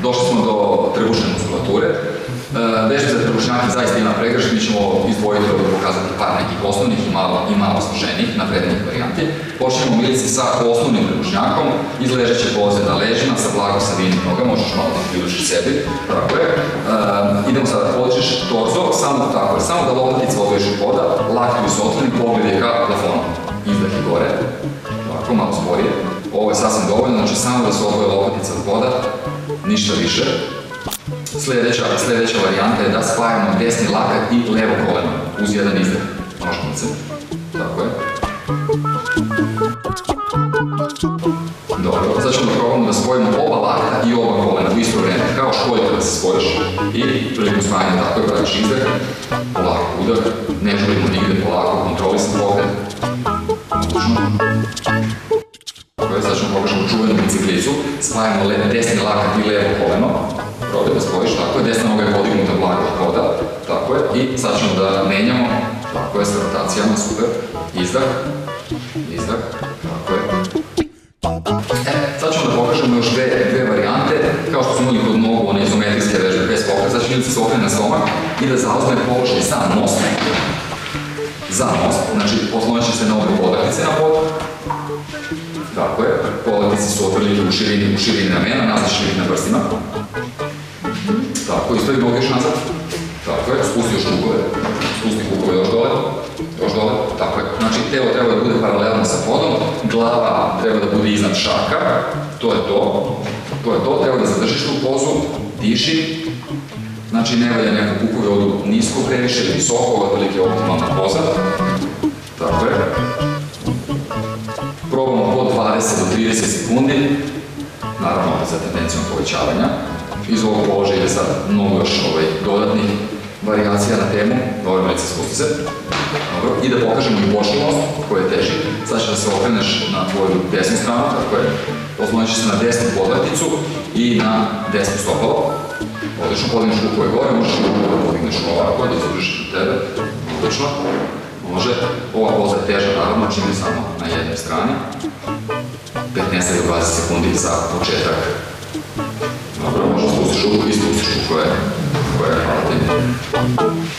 došli smo do trbušne muskulature. Vežbe za trbušnjake zaista ima pregršt, mi ćemo izdvojiti ovdje pokazati par nekih osnovnih i malo složenijih, naprednijih varijanti. Počnemo milici sa osnovnim trbušnjakom, iz ležeće poze na ležima, sa blago savijenim noga, možeš malo da priučiš sebi, tako je. Idemo sada da podižeš torzo, samo da lopatice odvojiš od poda, lakti su otvoreni, pogled je ka plafonu. Izdah i gore, ovako, malo sporije. Ovo je sasvim dovoljno, znači samo da se odvoje lopatice od poda, ništa više. Sljedeća varijanta je da spajamo desni lakat i levo koleno uz jedan izdah nožnice. Tako je. Dobro, sad ćemo da probamo da spojimo oba lakata i oba kolena u isto vreme, kao školjka da se spojiš. I prilikom spajanja tako je, praviš izdah, polako udah, ne želimo nigde, polako, kontrolisan pokret. Tako je, sad ćemo pokažemo čuvenu biciklicu, spajamo desni lakat i levo koleno. Probaj da spojiš, tako je, desna noga je podignuta blago od poda, tako je, i sad ćemo da menjamo, tako je, s rotacijama, super, izdah, tako je. Sad ćemo da pokažemo još dve varijante, kao što smo imali kod nogu, one izometrijske vežbe bez pokreta, sad će milica se okrene na stomak i da zauzme položaj za most, znači oslonit će se na obe podaktice na pod, tako je, podaktice su otprilike u širini ramena, nazad će biti na prstima. Tako, istavi noge još nazad. Tako je, spusti još kukove još dole, tako je. Znači, telo treba da bude paralelno sa podom, glava treba da bude iznad šaka, to je to, treba da zadržiš tu pozu, diši, znači ne valja neko kukove odu nisko previše ili visoko, ovo je otprilike optimalna poza, tako je. Probamo po 20 do 30 sekundi, naravno za tendencijom povećavanja. Iz ovog položaja ide sad mnogo još dodatnih varijacija na temu. Dobro, milice, spusti se. Dobro, i da pokažemo i bočni most koji je teži. Sad će da se okreneš na tvoju desnu stranu, tako je. Oslonit će se na desnu podlakticu i na desnu stopalo. Odlično, podigneš kukove gore, možeš i kukove da podigneš ovako, da zadržiš tebe. Odlično. Može. Ova poza je teža, naravno, čini samo na jednoj strani. 15 do 20 sekundi za početak. Dobro, možda spustiš ruku i spustiš kukove. Hvala ti.